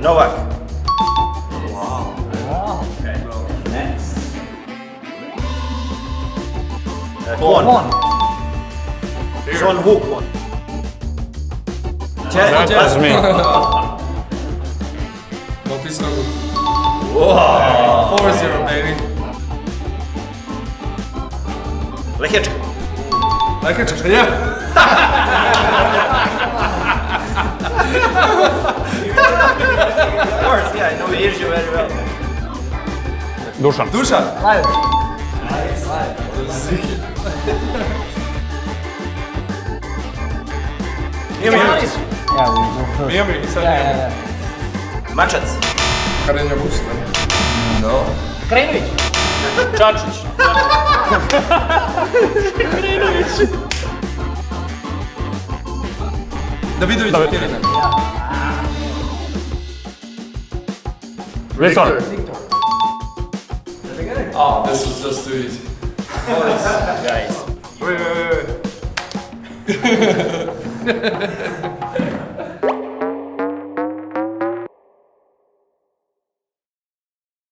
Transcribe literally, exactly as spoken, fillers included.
Novak. Wow. Wow. Okay. Next. Uh, Kwon. Son Woo Kwon. That's me. Don't be so good. Wow. four zero, baby. Lehečka. Lehečka, yeah. Of course, yeah, I know Asia very well. Dušan. Dušan. Nice. Mijomirović. Yeah, we go first. Miami, he said Yeah, Miami. yeah, yeah. Mačac. Karenja Busta. No. Krajinović. Čačić. Davidović. David. Kirina. Viktor. Victor. Oh, this was just too easy. Guys. Wait, wait, wait, wait.